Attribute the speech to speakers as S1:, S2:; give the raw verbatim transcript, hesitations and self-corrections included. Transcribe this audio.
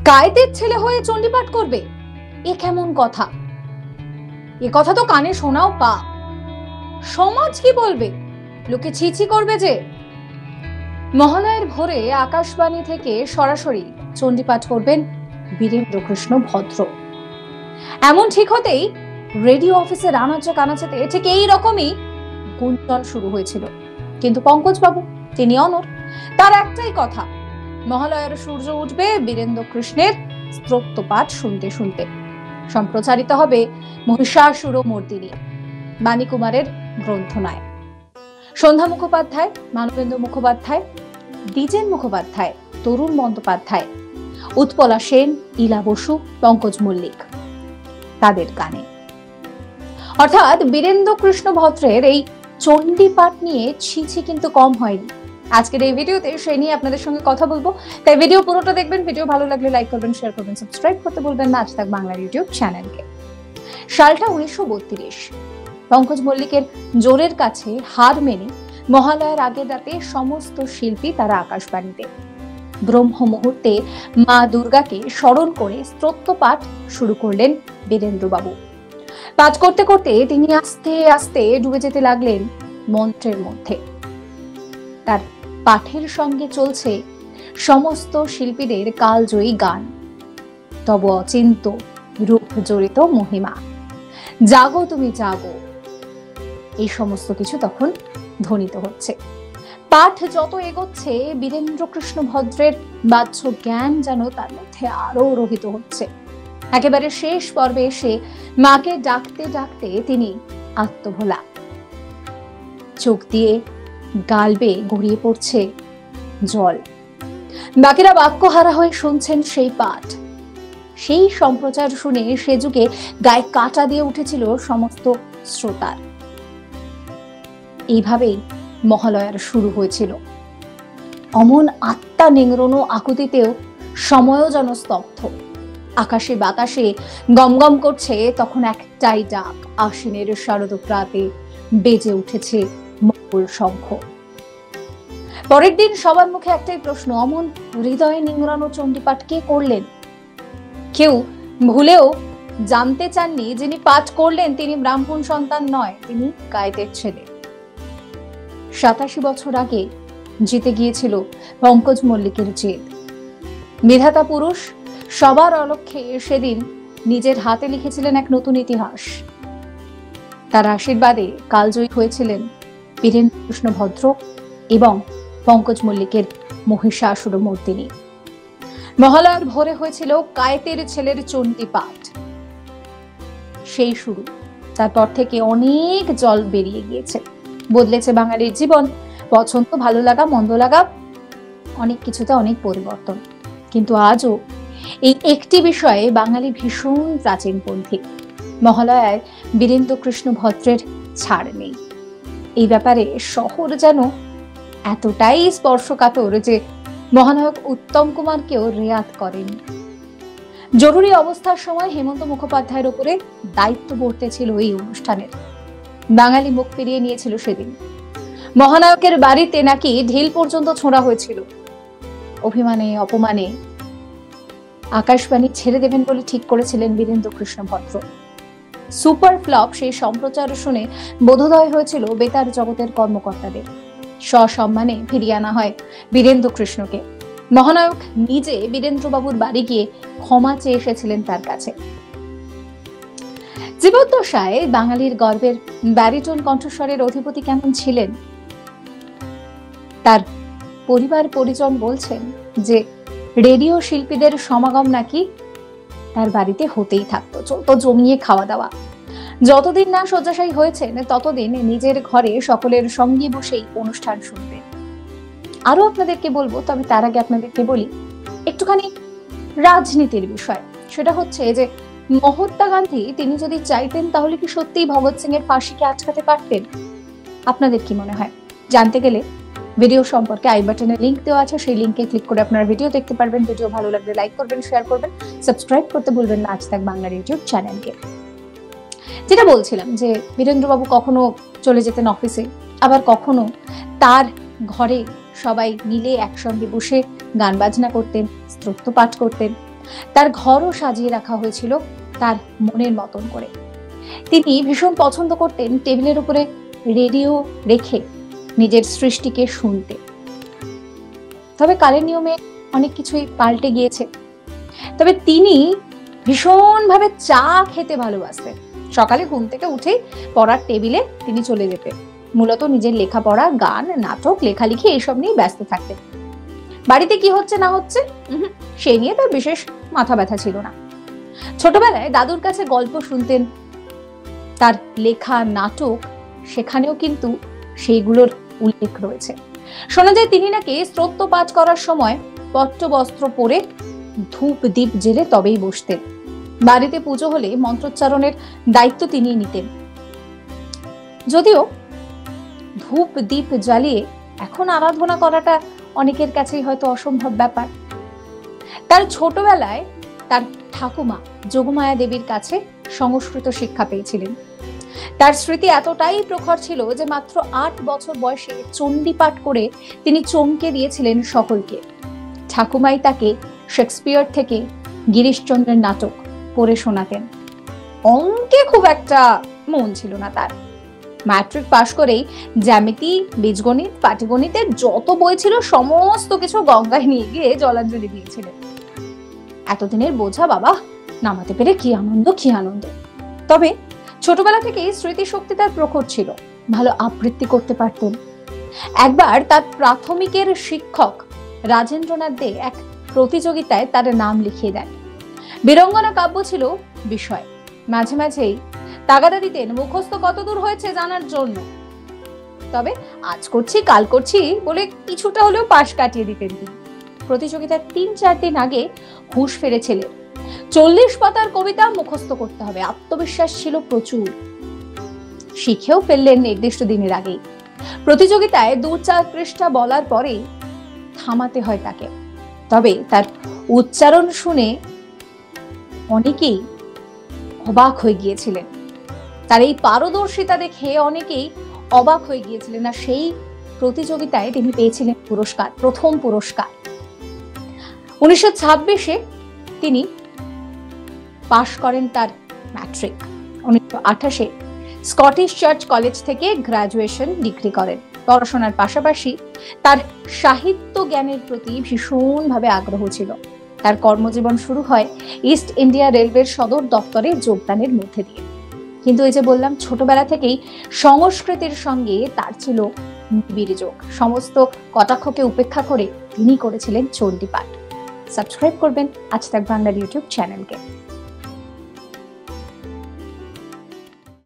S1: কায়েতের ছেলে হয়ে চণ্ডীপাঠ করবে, এ কেমন কথা? এ কথা তো কানে শোনাও পাপ। সমাজ কি বলবে? লোকে ছিছি করবে যে। মহালয়ের ভোরে আকাশবাণী থেকে সরাসরি চণ্ডীপাঠ করবেন বীরেন্দ্র কৃষ্ণ ভদ্র। এমন ঠিক হতেই রেডিও অফিসের আনাচে কানাচেতে ঠিক এই রকমই গুঞ্জন শুরু হয়েছিল। কিন্তু পঙ্কজ বাবু তিনি অনড়। তার একটাই কথা, মহালয়ার সূর্য উঠবে বীরেন্দ্র কৃষ্ণের স্তোত্র পাঠ শুনতে শুনতে। সম্প্রচারিত হবে মহিষাসুরমর্দিনী বাণীকুমারের গ্রন্থনায়। সন্ধ্যা মুখোপাধ্যায়, মানবেন্দ্র মুখোপাধ্যায়, দ্বিজেন মুখোপাধ্যায়, তরুণ বন্দ্যোপাধ্যায়, উৎপলা সেন, ইলা বসু, পঙ্কজ মল্লিক তাদের গানে। অর্থাৎ বীরেন্দ্র কৃষ্ণ ভদ্রের এই চণ্ডীপাঠ নিয়ে ছিছি কিন্তু কম হয়নি। আজকের এই ভিডিওতে সেই নিয়ে আপনাদের সঙ্গে কথা বলবো, তাই ভিডিও পুরোটা দেখবেন। ভিডিও ভালো লাগলে লাইক করবেন, শেয়ার করবেন, সাবস্ক্রাইব করতে বলবেন না আজ তাক বাংলার ইউটিউব চ্যানেলকে। সালটা উনিশশো বত্রিশ। পঙ্কজ মল্লিকের জোরের কাছে হার মেনে মহালয়ার আগের রাতে সমস্ত শিল্পী তারা আকাশবাণীতে ব্রহ্ম মুহূর্তে মা দুর্গাকে স্মরণ করে স্তোত্র পাঠ শুরু করলেন বীরেন্দ্রবাবু। পাঠ করতে করতে তিনি আস্তে আস্তে ডুবে যেতে লাগলেন মন্ত্রের মধ্যে। তার পাঠের সঙ্গে চলছে সমস্ত শিল্পীদের কালজয়ী গান, তব অচিন্ত রূপ জড়িত মহিমা, জাগো তুমি জাগো, এই সমস্ত কিছু তখন ধ্বনিত হচ্ছে। পাঠ যত এগোচ্ছে বীরেন্দ্র কৃষ্ণ ভদ্রের বাহ্য জ্ঞান যেন তার মধ্যে আরো রহিত হচ্ছে। একেবারে শেষ পর্বে এসে মাকে ডাকতে ডাকতে তিনি আত্মভোলা। চোখ দিয়ে গাল বেয়ে গড়িয়ে পড়ছে জল। বাকিরা বাক্যহারা হয়ে শুনছেন সেই পাঠ। সেই সম্প্রচার শুনে সে যুগে গায়ে কাঁটা দিয়ে উঠেছিল সমস্ত শ্রোতার। এইভাবেই মহালয়ার শুরু হয়েছিল। অমন আত্মা নিংড়ানো আকুতিতেও সময়ও যেন স্তব্ধ। আকাশে বাতাসে গমগম করছে তখন একটাই ডাক, আশ্বিনের শারদ প্রাতে বেজে উঠেছে মঙ্গল শঙ্খ। পরের দিন সবার মুখে একটাই প্রশ্ন, অমন হৃদয়ে নিংড়ানো চণ্ডীপাঠ কে করলেন? কেউ ভুলেও জানতে চাননি যিনি পাঠ করলেন তিনি ব্রাহ্মণ সন্তান নয়, তিনি কায়েতের ছেলে। সাতাশি বছর আগে জিতে গিয়েছিল পঙ্কজ মল্লিকের জেদ। বিধাতা পুরুষ সবার অলক্ষ্যে সেদিন নিজের হাতে লিখেছিলেন এক নতুন ইতিহাস। তার আশীর্বাদে কালজয়ী হয়েছিলেন বীরেন্দ্র কৃষ্ণ ভদ্র এবং পঙ্কজ মল্লিকের মহিষাসুরমর্দিনী। মহালয়ার ভোরে হয়েছিল কায়েতের ছেলের চণ্ডীপাঠ। সেই শুরু। তারপর থেকে অনেক জল বেরিয়ে গিয়েছে, বদলেছে বাঙালির জীবন, পছন্দ ভালো লাগা মন্দ লাগা অনেক কিছুতে অনেক পরিবর্তন। কিন্তু আজও এই একটি বিষয়ে বাঙালি ভীষণ প্রাচীনপন্থী। মহালয়ায় বীরেন্দ্র কৃষ্ণ ভদ্রের ছাড় নেই। এই ব্যাপারে শহর যেন এতটাই স্পর্শকাতর যে মহানায়ক উত্তম কুমারকেও রেয়াত করেন। জরুরি অবস্থার সময় হেমন্ত মুখোপাধ্যায়ের উপরে দায়িত্ব বর্তেছিল এই অনুষ্ঠানের। বাঙালি মুখ ফিরিয়ে নিয়েছিল সেদিন। মহানায়কের বাড়িতে নাকি ঢিল পর্যন্ত ছোঁড়া হয়েছিল। অভিমানে অপমানে আকাশবাণী ছেড়ে দেবেন বলে ঠিক করেছিলেন বীরেন্দ্র কৃষ্ণ ভদ্র। সুপার ফ্লপ সেই সম্প্রচার শুনে বোধোদয় হয়েছিল বেতার জগতের কর্মকর্তাদের। সসম্মানে ফিরিয়ে আনা হয় বীরেন্দ্র কৃষ্ণকে। মহানায়ক নিজে বীরেন্দ্রবাবুর বাড়ি গিয়ে ক্ষমা চেয়ে এসেছিলেন তার কাছে। জীবদ্দশায় বাঙালির গর্বের ব্যারিটোন কণ্ঠস্বরের অধিপতি কেমন ছিলেন তার পরিবার পরিজন বলছেন যে রেডিও শিল্পীদের সমাগম নাকি তার বাড়িতে হতেই থাকতো, তো জমিয়ে খাওয়া দাওয়া। যতদিন না শয্যাশায়ী হয়েছেন ততদিন নিজের ঘরে সকলের সঙ্গে বসেই অনুষ্ঠান শুনবেন। আরো আপনাদেরকে বলবো, তবে তার আগে আপনাদেরকে বলি একটুখানি রাজনীতির বিষয়। সেটা হচ্ছে যে মহাত্মা গান্ধী তিনি যদি চাইতেন তাহলে কি সত্যিই ভগৎ সিং এর ফাঁসিকে আটকাতে পারতেন? আপনাদের কি মনে হয়? জানতে গেলে ভিডিও সম্পর্কে আই বাটনে লিংক দেওয়া আছে, সেই লিংকে ক্লিক করে আপনারা ভিডিও দেখতে পারবেন। ভিডিও ভালো লাগলে লাইক করবেন, শেয়ার করবেন, সাবস্ক্রাইব করতে ভুলবেন না আজ তাক বাংলার ইউটিউব চ্যানেলকে। যেটা বলছিলাম যে বীরেন্দ্রবাবু কখনো চলে যেতেন অফিসে, আবার কখনো তার ঘরে সবাই মিলে একসঙ্গে বসে গান বাজনা করতেন, স্তোত্র পাঠ করতেন। তার ঘরও সাজিয়ে রাখা হয়েছিল তার মনের মতন করে। তিনি ভীষণ পছন্দ করতেন টেবিলের উপরে রেডিও রেখে নিজের সৃষ্টিকে শুনতে। তবে কালের নিয়মে অনেক কিছুই পাল্টে গিয়েছে। তবে তিনি ভীষণভাবে চা খেতে ভালোবাসতেন। সকালে ঘুম থেকে উঠে পড়ার টেবিলে তিনি চলে যেতেন। মূলত নিজের লেখাপড়া, গান, নাটক, লেখালেখি এইসব নিয়ে ব্যস্ত থাকতেন। বাড়িতে কি হচ্ছে না হচ্ছে সে নিয়ে তার বিশেষ মাথা ব্যথা ছিল না। ছোটবেলায় দাদুর কাছে গল্প শুনতেন। তার লেখা নাটক, সেখানেও কিন্তু সেইগুলোর উল্লেখ রয়েছে। শোনা যায় তিনি নাকি স্তোত্র পাঠ করার সময় পট্ট বস্ত্র পরে ধূপ দীপ জেলে তবেই বসতেন। বাড়িতে পুজো হলে মন্ত্রোচ্চারণের দায়িত্ব তিনি নিতেন। যদিও ধূপ দীপ জ্বালিয়ে এখন আরাধনা করাটা অনেকের কাছেই হয়তো অসম্ভব ব্যাপার। তার ছোটবেলায় তার ঠাকুমা যোগমায়া দেবীর কাছে সংস্কৃত শিক্ষা পেয়েছিলেন। তার স্মৃতি এতটাই প্রখর ছিল যে মাত্র আট বছর বয়সে চণ্ডী পাঠ করে তিনি চমকে দিয়েছিলেন সকলকে। ঠাকুমাই তাকে শেক্সপিয়ার থেকে গিরিশচন্দ্রের নাটক পড়ে শোনাতেন। অঙ্কে খুব একটা মন ছিল না তার। ম্যাট্রিক পাশ করেই জ্যামিতি, বীজগণিত, পাটিগণিতের যত বই ছিল সমস্ত কিছু গঙ্গায় নিয়ে গিয়ে জলাঞ্জলি দিয়েছিলেন। এতদিনের বোঝা বাবা নামাতে পেরে কি আনন্দ, কি আনন্দ। তবে ছোটবেলা থেকেই স্মৃতিশক্তি তার প্রখর ছিল, ভালো আবৃত্তি করতে পারতেন। একবার তার প্রাথমিকের শিক্ষক রাজেন্দ্রনাথ দে এক প্রতিযোগিতায় তার নাম লিখিয়ে দেন। বীরঙ্গনা কাব্য ছিল বিষয়। মাঝে মাঝেই তাগাদা দিতেন মুখস্থ কতদূর হয়েছে জানার জন্য। তবে আজ করছি কাল করছি বলে কিছুটা হলেও পাশ কাটিয়ে দিতেন তিনি। প্রতিযোগিতার তিন চার দিন আগে হুঁশ ফিরেছিলেন। চল্লিশ পাতার কবিতা মুখস্থ করতে হবে, আত্মবিশ্বাস ছিল প্রচুর। শিখেও ফেললেন নির্দিষ্ট দিনের আগেই। প্রতিযোগিতায় দু চার পৃষ্ঠা বলার পরেই থামাতে হয় তাকে। তবে তার উচ্চারণ শুনে অনেকেই অবাক হয়ে গিয়েছিলেন। তার এই পারদর্শিতা দেখে অনেকেই অবাক হয়ে গিয়েছিলেন। আর সেই প্রতিযোগিতায় তিনি পেয়েছিলেন পুরস্কার, প্রথম পুরস্কার। উনিশশো ছাব্বিশে তিনি পাশ করেন তার ম্যাট্রিক। উনিশশো আঠাশে স্কটিশ চার্চ কলেজ থেকে গ্রাজুয়েশন ডিগ্রি করেন। পড়াশোনার পাশাপাশি তার সাহিত্য জ্ঞানের প্রতি ভীষণভাবে আগ্রহ ছিল। তার কর্মজীবন শুরু হয় ইস্ট ইন্ডিয়া রেলওয়ের সদর দপ্তরে যোগদানের মধ্যে দিয়ে। কিন্তু এই যে বললাম, ছোটবেলা থেকেই সংস্কৃতির সঙ্গে তার ছিল নিবিড় যোগ। সমস্ত কটাক্ষকে উপেক্ষা করে তিনি করেছিলেন চণ্ডী পাঠ। সাবস্ক্রাইব করবেন আজ তাক বাংলার ইউটিউব চ্যানেলকে।